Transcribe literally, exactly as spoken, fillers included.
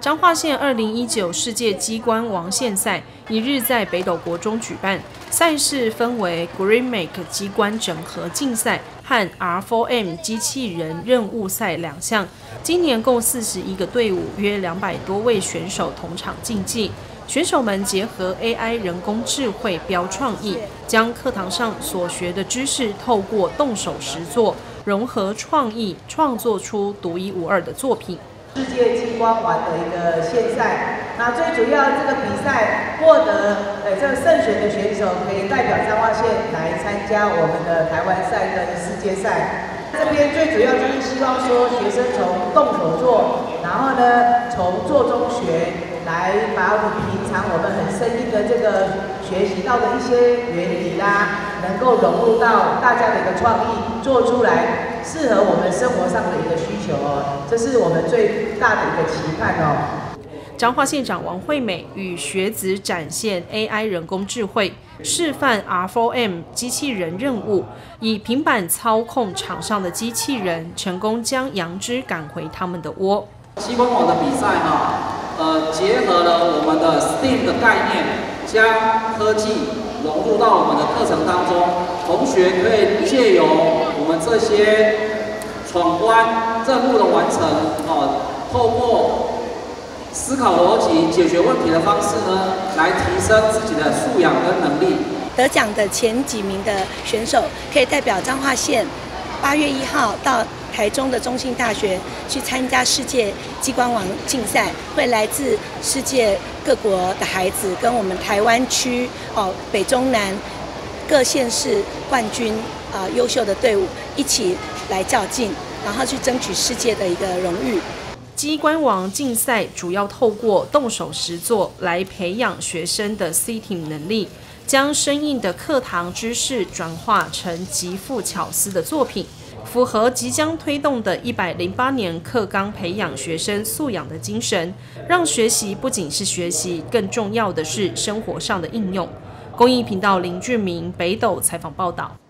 彰化县二零一九世界机关王县赛一日在北斗国中举办，赛事分为 GreenMake 机关整合竞赛和 R 四 M 机器人任务赛两项。今年共四十一个队伍，约两百多位选手同场竞技。选手们结合 A I 人工智慧标创意，将课堂上所学的知识透过动手实作，融合创意，创作出独一无二的作品。 世界机关王的一个县赛，那最主要这个比赛获得呃这个胜选的选手可以代表彰化县来参加我们的台湾赛跟世界赛。这边最主要就是希望说学生从动手做，然后呢从做中学，来把我们平常我们很生硬的这个学习到的一些原理啦，能够融入到大家的一个创意，做出来适合我们生活上的一个需求哦，这是我们最大的一个期盼哦。 彰化县长王惠美与学子展现 A I 人工智慧，示范 R 四 M 机器人任务，以平板操控场上的机器人，成功将羊只赶回他们的窝。 机关网的比赛哈，呃，结合了我们的 S T E A M 的概念，将科技融入到我们的课程当中，同学可以借由我们这些闯关任务的完成，哦，透过思考逻辑、解决问题的方式呢，来提升自己的素养跟能力。 得奖的前几名的选手可以代表彰化县，八月一号到台中的中信大学去参加世界机关王竞赛，会来自世界各国的孩子跟我们台湾区哦北中南各县市冠军啊、呃、优秀的队伍一起来较劲，然后去争取世界的一个荣誉。 机关王竞赛主要透过动手实作来培养学生的 C T E A M 能力，将生硬的课堂知识转化成极富巧思的作品，符合即将推动的一百零八年课纲培养学生素养的精神，让学习不仅是学习，更重要的是生活上的应用。公益频道林俊明北斗采访报道。